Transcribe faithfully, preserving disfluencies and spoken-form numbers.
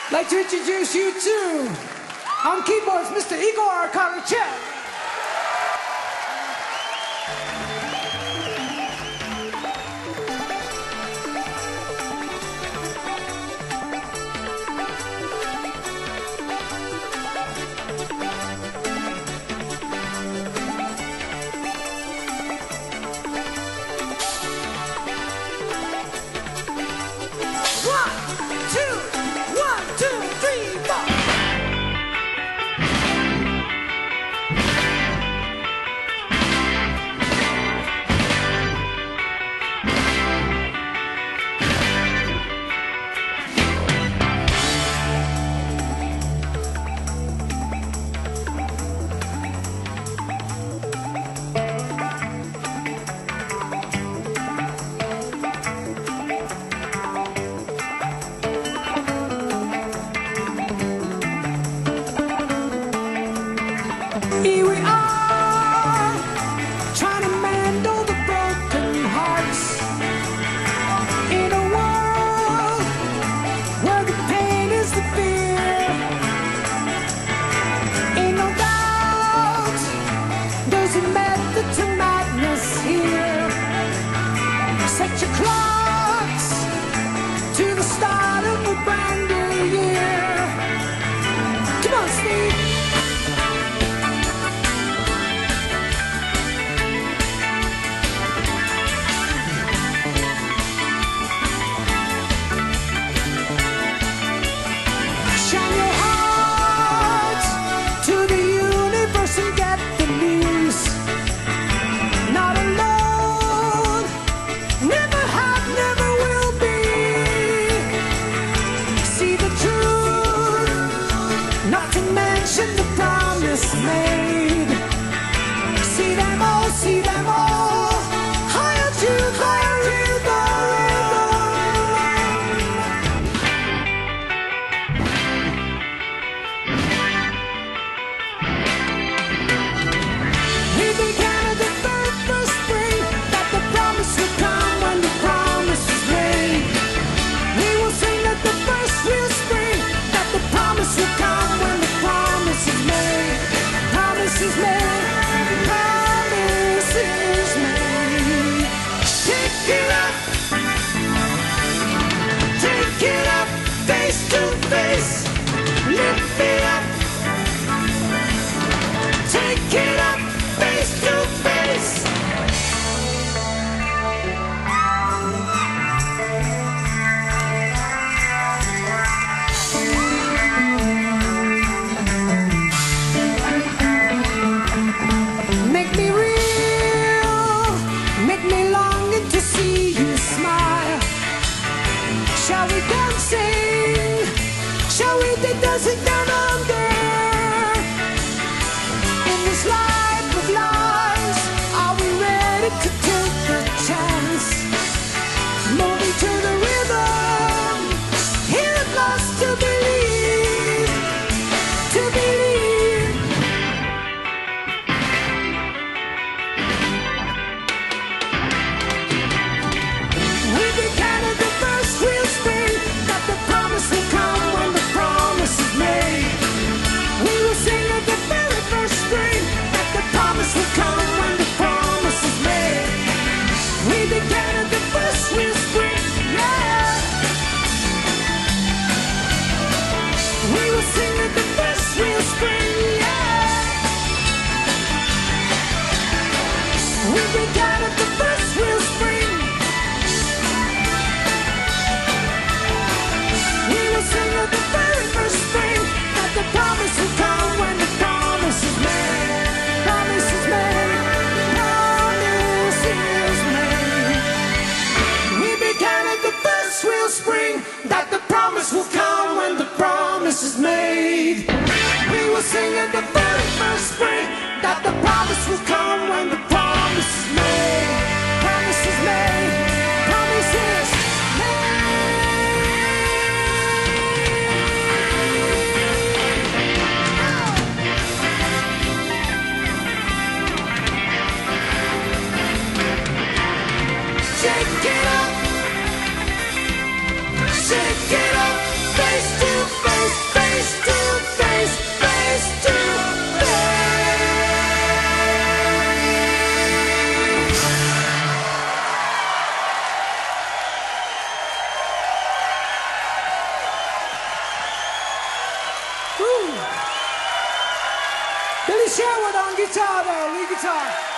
I'd like to introduce you to, on keyboards, Mister Igor Khoroshev. Here we are, trying to mend all the broken hearts in a world where the pain is the fear. Ain't no doubt there's a method to madness here. Set your clocks to the start of a brand new year. Come on, Steve. The promise made. See them all, see them all. Higher to higher we began at the very first spring, that the promise would come when the promise was made. We will sing at the first real spring, that the promise would come when the promise is made. Promise is made. Promise is made. Take it up. Take it up. Face to face. Lift it up. Take it up. Face to face. Make me real, make me longing to see you smile. Shall we dancing? Shall we be dancing down under? In this life of lies, are we ready to take the chance? Moving to the rhythm, here at last to believe, to believe. We began at the first real spring, that the promise will come when the promise is made. We will sing at the very first spring, that Billy Sherwood on guitar there, lead guitar.